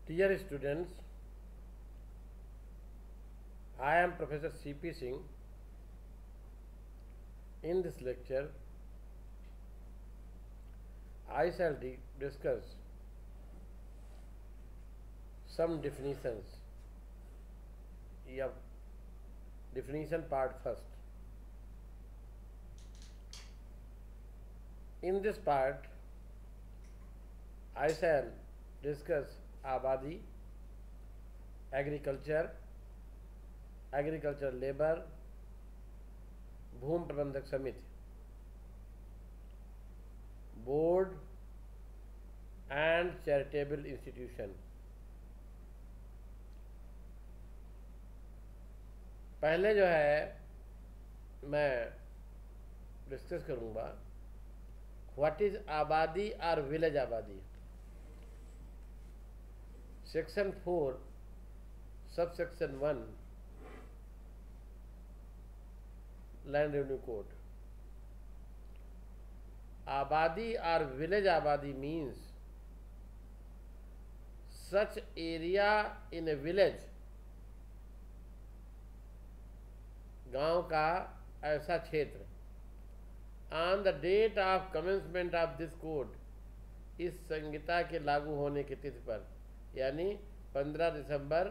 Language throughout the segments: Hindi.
Dear students, I am Professor C.P. Singh. In this lecture, I shall discuss some definitions. Yeah, definition part first. In this part, I shall discuss आबादी, एग्रीकल्चर, एग्रीकल्चर लेबर, भूमि प्रबंधक समिति, बोर्ड एंड चैरिटेबल इंस्टीट्यूशन। पहले जो है मैं डिस्कस करूंगा व्हाट इज आबादी और विलेज आबादी। Section 4 sub section 1 land revenue code. आबादी और विलेज आबादी means such area in a village, गांव का ऐसा क्षेत्र, on the date of commencement of this code, इस संहिता के लागू होने की तिथि पर, यानी 18 दिसंबर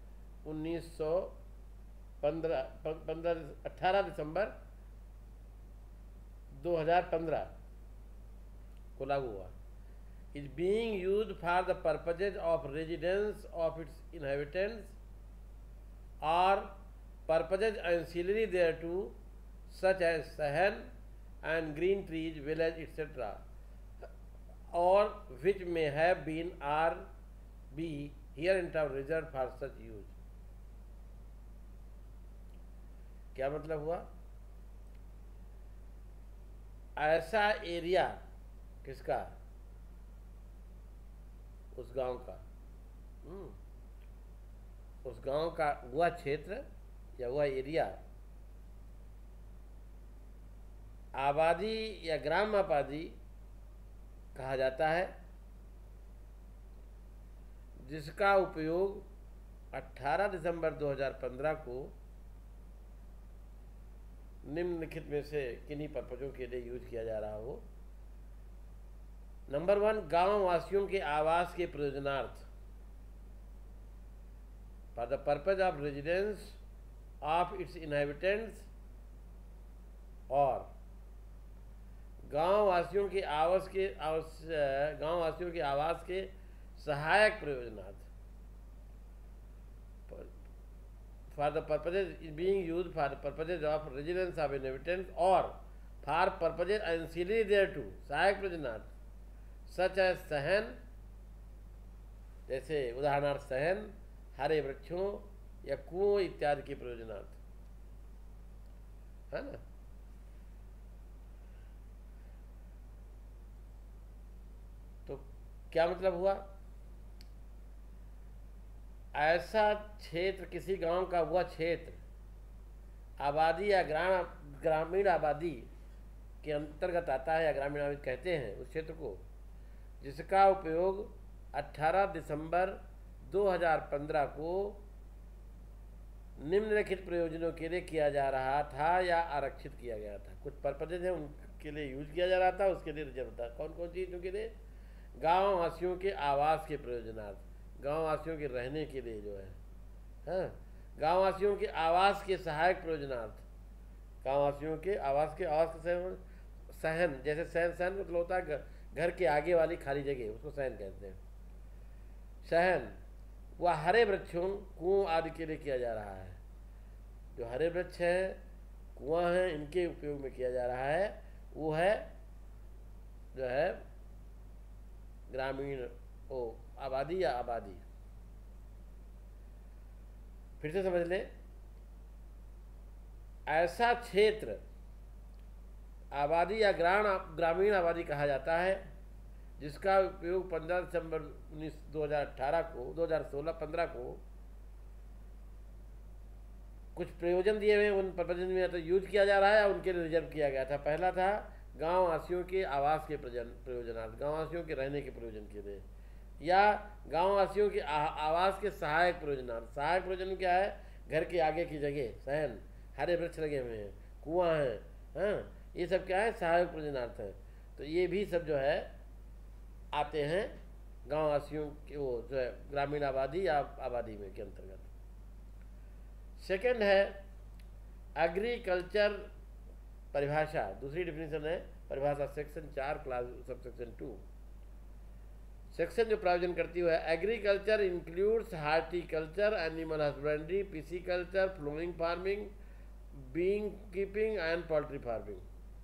2015 को लागू हुआ। Is being used for the purposes of residence of its inhabitants और purposes ancillary thereto such as सहन and green trees village etcetera और which may have been are be here in town reserved for such use। क्या मतलब हुआ? ऐसा एरिया किसका? उस गांव का, उस गांव का वह क्षेत्र या वह एरिया आबादी या ग्राम आबादी कहा जाता है, जिसका उपयोग 18 दिसंबर 2015 को निम्नलिखित में से किन्हीं पर्पजों के लिए यूज किया जा रहा हो। नंबर 1, गांव वासियों के आवास के प्रयोजनार्थ, for the purpose of residence of its inhabitants, और गांव वासियों के आवास के सहायक प्रयोजनार्थ, for the purposes being used for the purposes of residence of inhabitants और for purposes ancillary thereto, सहायक प्रयोजनार्थ, सच एज सहन, जैसे उदाहरणार्थ सहन, हरे वृक्षों या कुओं इत्यादि के प्रयोजनार्थ, है ना। तो क्या मतलब हुआ? ऐसा क्षेत्र, किसी गांव का वह क्षेत्र आबादी या ग्रामीण आबादी के अंतर्गत आता है, या ग्रामीण आबादी कहते हैं उस क्षेत्र को, जिसका उपयोग 18 दिसंबर 2015 को निम्नलिखित प्रयोजनों के लिए किया जा रहा था या आरक्षित किया गया था। कुछ पर्पजेज हैं उनके लिए यूज किया जा रहा था, उसके लिए रिजर्व था। कौन कौन चीज़ों के लिए? गाँव वासियों के आवास के प्रयोजनार्थ, गाँव वासियों के रहने के लिए जो है, हाँ, गाँव वासियों के आवास के सहायक प्रयोजनार्थ, गाँव वासियों के आवास के सहन, जैसे सहन मतलब होता है घर के आगे वाली खाली जगह, उसको सहन कहते हैं। सहन वह हरे वृक्षों, कुओं आदि के लिए किया जा रहा है। जो हरे वृक्ष हैं, कुआं हैं, इनके उपयोग में किया जा रहा है, वो है जो है ग्रामीण आबादी या आबादी। फिर से समझ ले, ऐसा क्षेत्र आबादी या ग्रामीण आबादी कहा जाता है, जिसका उपयोग 15 दिसंबर 2015 को कुछ प्रयोजन दिए हुए उन प्रयोजन में तो यूज किया जा रहा है, उनके लिए रिजर्व किया गया था। पहला था गांव वासियों के आवास के प्रयोजनार्थ, गांव वासियों के रहने के प्रयोजन के लिए। या गांववासियों के आवास के सहायक प्रयोजनार्थ। सहायक प्रयोजन क्या है? घर के आगे की जगह, सहन, हरे वृक्ष लगे हुए हैं, कुआं है, हाँ, ये सब क्या है? सहायक प्रयोजनार्थ है। तो ये भी सब जो है आते हैं गांववासियों के, वो जो है ग्रामीण आबादी या आबादी में के अंतर्गत। सेकंड है एग्रीकल्चर परिभाषा। दूसरी डिफिनेशन है परिभाषा section 4 clause sub section 2। Section जो प्रावधान करती है, agriculture includes horticulture, animal husbandry, pisciculture, flowing farming, बीइंग कीपिंग एंड पोल्ट्री फार्मिंग।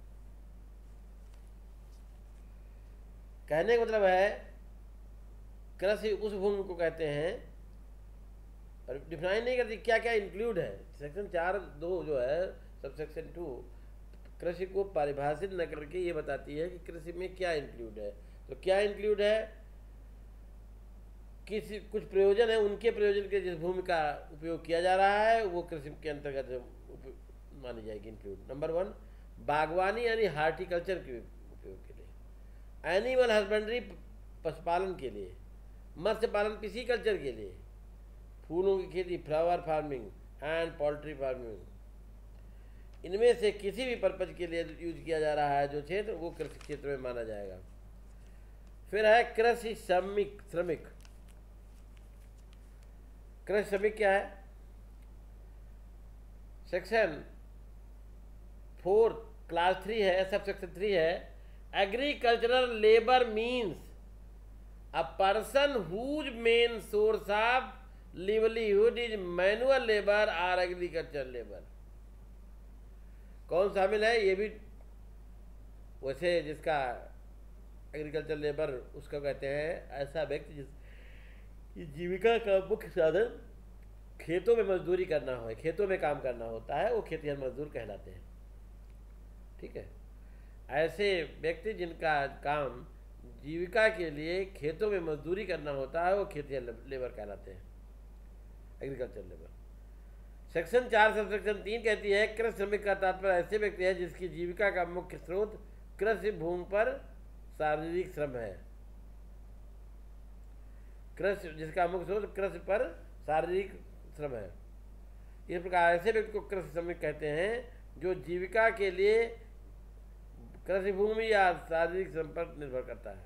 कहने का मतलब है कृषि उस भूमि को कहते हैं, और डिफाइन नहीं करती क्या क्या इंक्लूड है। सेक्शन 4(2) जो है सब सेक्शन 2 कृषि को परिभाषित न करके ये बताती है कि कृषि में क्या इंक्लूड है। तो क्या इंक्लूड है? किसी कुछ प्रयोजन है, उनके प्रयोजन के जिस भूमि का उपयोग किया जा रहा है वो कृषि के अंतर्गत मानी जाएगी इंक्लूड। नंबर 1 बागवानी यानी हार्टिकल्चर के उपयोग के लिए, एनिमल हस्बेंड्री पशुपालन के लिए, मत्स्य पालन पिसिकल्चर के लिए, फूलों की खेती flower farming and poultry farming. इनमें से किसी भी पर्पज के लिए यूज किया जा रहा है जो क्षेत्र, वो कृषि क्षेत्र में माना जाएगा। फिर है कृषि श्रमिक। कृषि श्रमिक क्या है? सेक्शन 4 क्लास 3 है, सब सेक्शन 3 है, agricultural labour means a person whose main source of livelihood is manual labour और एग्रीकल्चर लेबर। कौन शामिल है? ये भी वैसे जिसका एग्रीकल्चर लेबर उसका कहते हैं ऐसा व्यक्ति जिस जीविका का मुख्य साधन खेतों में मजदूरी करना हो, खेतों में काम करना होता है, वो खेतिहर मजदूर कहलाते हैं। ठीक है, ऐसे व्यक्ति जिनका काम जीविका के लिए खेतों में मजदूरी करना होता है वो खेतिहर लेबर कहलाते हैं, एग्रीकल्चर लेबर। सेक्शन 4 सब सेक्शन 3 कहती है कृषि श्रमिक का तात्पर्य ऐसे व्यक्ति है जिसकी जीविका का मुख्य स्रोत कृषि भूमि पर शारीरिक श्रम है। कृषि जिसका मुख्य स्रोत कृषि पर शारीरिक श्रम है। इस प्रकार ऐसे व्यक्ति को कृषि श्रमिक कहते हैं जो जीविका के लिए कृषि भूमि या शारीरिक श्रम पर निर्भर करता है।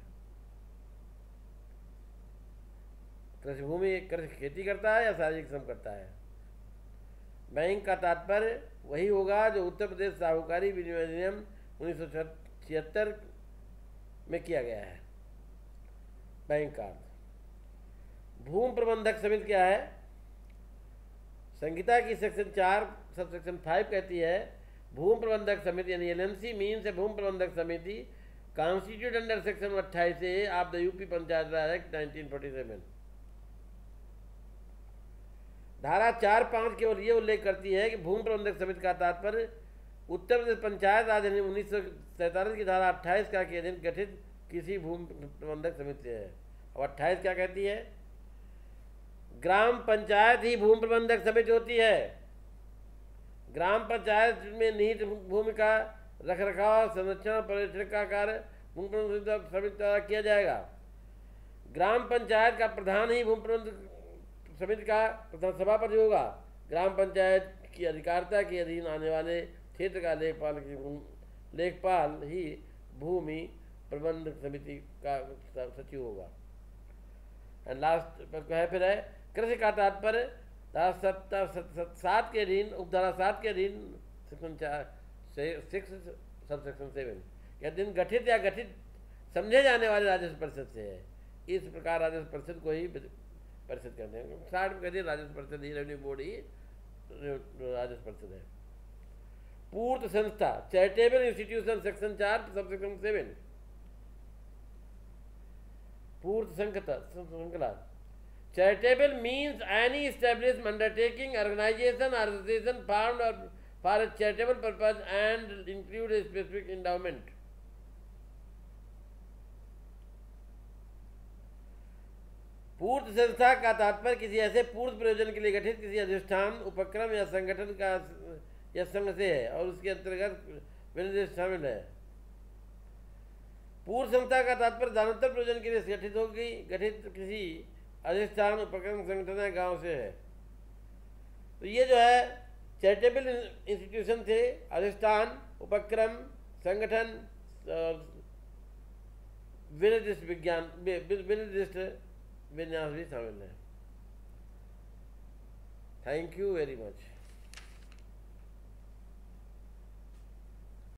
कृषि भूमि कृषि खेती करता है या शारीरिक श्रम करता है। बैंक का तात्पर्य वही होगा जो उत्तर प्रदेश साहूकारी विनियम 1976 में किया गया है। बैंक का भूमि प्रबंधक समिति क्या है? संहिता की सेक्शन 4 सब सेक्शन 5 कहती है भूमि प्रबंधक समिति यानी एलएमसी मीन्स भूमि प्रबंधक समिति constitute under section 28A of the UP Panchayat Raj act 1947। धारा 4(5) केवल ये उल्लेख करती है कि भूमि प्रबंधक समिति का तात्पर्य उत्तर प्रदेश पंचायत राज अधिनियम 1947 की धारा 28 का के अधीन गठित किसी भूमि प्रबंधक समिति है। और 28 क्या कहती है? ग्राम पंचायत ही भूमि प्रबंधक समिति होती है। ग्राम पंचायत में निहित भूमि का रखरखाव, संरक्षण, पर्यवेक्षण का कार्य भूमि प्रबंधक समिति द्वारा किया जाएगा। ग्राम पंचायत का प्रधान ही भूमि प्रबंधक समिति का प्रधान सभापति होगा। ग्राम पंचायत की अधिकारिता के अधीन आने वाले क्षेत्र का लेखपाल ही भूमि प्रबंधक समिति का सचिव होगा। एंड लास्ट है फिर है कृषि का तात्पर्य धारा 7 के अधीन उपधारा 7 के अधीन सेक्शन 6 सब सेक्शन 7 के अधीन गठित या गठित समझे जाने वाले राजस्व परिषद से है। इस प्रकार राजस्व परिषद को ही परिषद कहते हैं। 60 में कहते हैं राजस्व परिषद ही, रेवेन्यू बोर्ड ही राजस्व परिषद है। पूर्त संस्था charitable institution section 4 sub section 7। पूर्त श्रृंखला charitable means any established undertaking organisation और association found for a charitable purpose and include a specific endowment. पूर्त संस्था का तात्पर्य किसी ऐसे पूर्त प्रयोजन के लिए गठित किसी अधिष्ठान, उपक्रम या संगठन का या संघ से है और उसके अंतर्गत विनिर्देश शामिल है। पूर्व संस्था का तात्पर्य दानोत्तर प्रयोजन के लिए गठित किसी अधिष्ठान उपक्रम संगठन या गांव से है। तो ये जो है चैरिटेबल इंस्टीट्यूशन थे, अधिष्ठान, उपक्रम, संगठन, विनिर्दिष्ट विन्यास भी शामिल है। Thank you very much.